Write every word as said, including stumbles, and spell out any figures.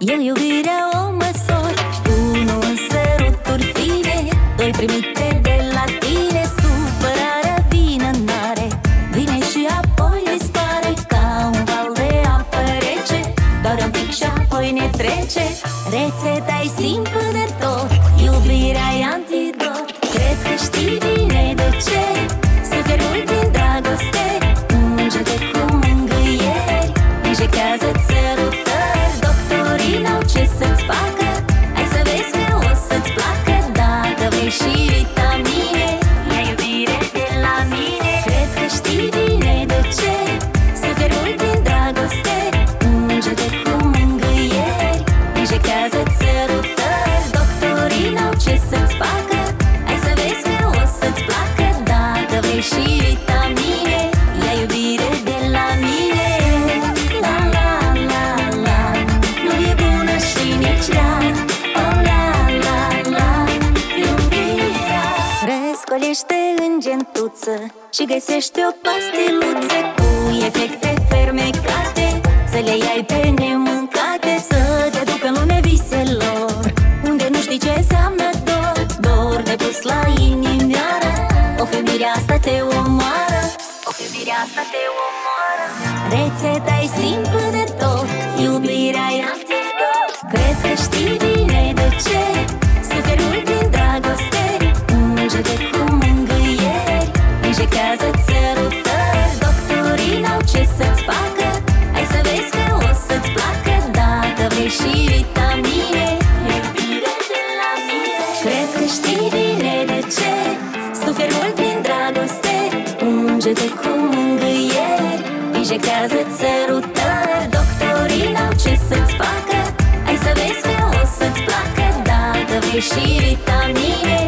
Eu iubirea o măsor. Unu în săruturi fine, doi primite de la tine. Supărarea vine în mare, vine și apoi dispare ca un val de apă rece. Doar un pic și apoi ne trece. Rețeta-i simplă de tot, iubirea-i antidot. Cred că știi bine de ce suferi mult din dragoste. Unge-te cu mângâieri, injectează-ți sărutări. Doctorii n-au ce să-ți facă, hai să vezi că o să-ți placă. Dacă vrei și vitamine, ia iubire de la mine. Cred că știi bine de ce suferi mult din dragoste. Unge-te cu mângâieri, injectează-ți sărutări. Doctorii n-au ce să-ți facă, hai să vezi că o să-ți placă. Dacă vrei și vitamine, ia iubire de la mine. La la la la, nu e bună și nici rea. Oh la la la, iubirea. Răscolește în gentuță și găsește o pastiluță cu efecte fermecate, să le iai pe nemâncate, să te ducă în lumea viselor, unde nu știi ce înseamnă dor. Dor nepus la inimioară, o femeie asta te omoară. O femeie asta te omoară. Rețeta-i simplă de tot, iubirea-i antidot. Cred că știi bine de ce suferi mult din dragoste. Unge-te cu mângâieri, injectează-ți sărutări. Doctorii n-au ce să-ți facă, hai să vezi că o să-ți placă. Dacă vrei și vitamine, iubire de la mine. Cred că știi bine de ce suferi mult din dragoste. Unge-te cu mângâieri, injectează-ți sărutări. Doctorii n-au ce să-ți facă, hai să vezi că o să-ți placă. Dacă vrei și vitamine,